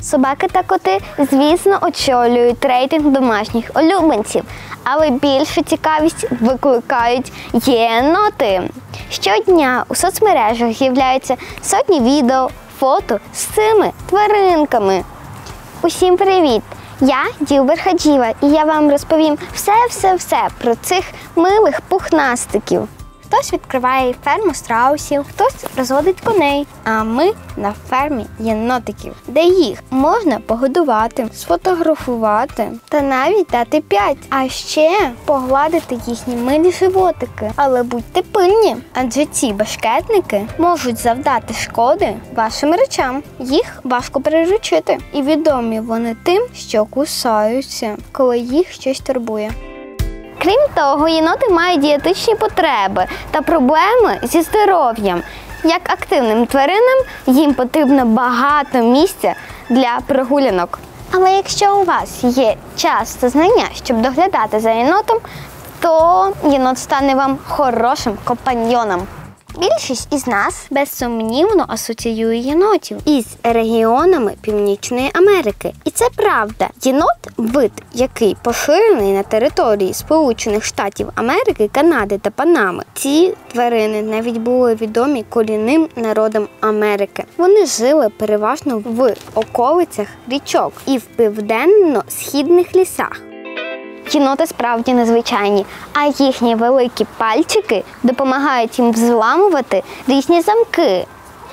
Собаки та коти, звісно, очолюють рейтинг домашніх улюбленців, але більшу цікавість викликають єноти. Щодня у соцмережах з'являються сотні відео, фото з цими тваринками. Усім привіт! Я Ділбер Хаджіва, і я вам розповім все про цих милих пухнастиків. Хтось відкриває ферму страусів, хтось розводить коней, а ми на фермі єнотиків, де їх можна погодувати, сфотографувати та навіть дати 5. А ще погладити їхні милі животики. Але будьте пильні, адже ці бешкетники можуть завдати шкоди вашим речам. Їх важко приручити. І відомі вони тим, що кусаються, коли їх щось турбує. Крім того, єноти мають дієтичні потреби та проблеми зі здоров'ям. Як активним тваринам, їм потрібно багато місця для прогулянок. Але якщо у вас є час та знання, щоб доглядати за єнотом, то єнот стане вам хорошим компаньйоном. Більшість із нас безсумнівно асоціює єнотів із регіонами Північної Америки. І це правда. Єнот – вид, який поширений на території Сполучених Штатів Америки, Канади та Панами. Ці тварини навіть були відомі корінним народам Америки. Вони жили переважно в околицях річок і в південно-східних лісах. Єноти справді незвичайні, а їхні великі пальчики допомагають їм взламувати різні замки.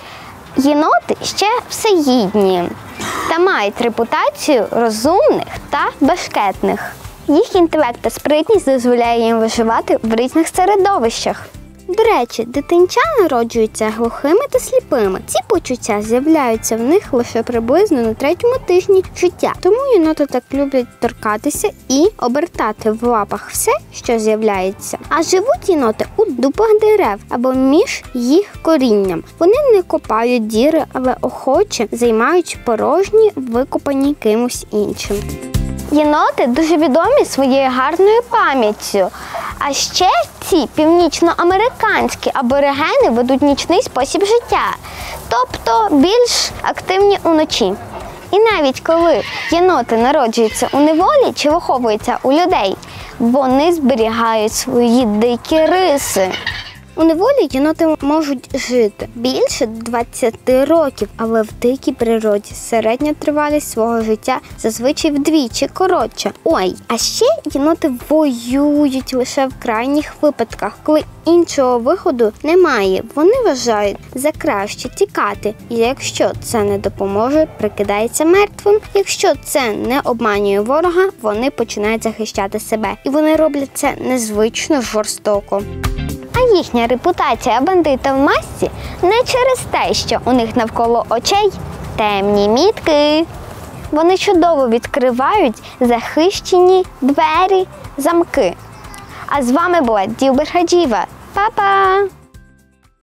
Єноти ще всеїдні та мають репутацію розумних та бешкетних. Їх інтелект та спритність дозволяє їм виживати в різних середовищах. До речі, дитинча народжуються глухими та сліпими. Ці почуття з'являються в них лише приблизно на 3-му тижні життя. Тому єноти так люблять торкатися і обертати в лапах все, що з'являється. А живуть єноти у дупах дерев або між їх корінням. Вони не копають діри, але охоче займають порожні, викопані кимось іншим. Єноти дуже відомі своєю гарною пам'яттю. А ще ці північноамериканські аборигени ведуть нічний спосіб життя, тобто більш активні уночі. І навіть коли єноти народжуються у неволі чи виховуються у людей, вони зберігають свої дикі риси. У неволі єноти можуть жити більше 20 років, але в дикій природі середня тривалість свого життя зазвичай вдвічі коротша. А ще єноти воюють лише в крайніх випадках, коли іншого виходу немає. Вони вважають за краще тікати. І якщо це не допоможе, прикидаються мертвим. Якщо це не обманює ворога, вони починають захищати себе. І вони роблять це незвично жорстоко. А їхня репутація бандита в масці не через те, що у них навколо очей темні мітки. Вони чудово відкривають захищені двері, замки. А з вами була Ділбер Хаджіва. Па-па!